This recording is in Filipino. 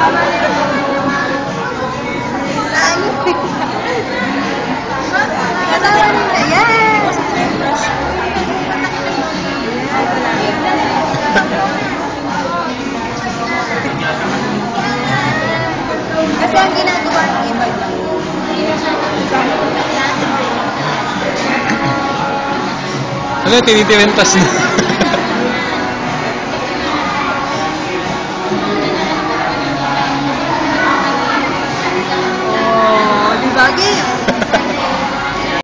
Katawa nila. Yan! Kasi ang ginagawa ng iba lang. Ano, tinitirentas niya?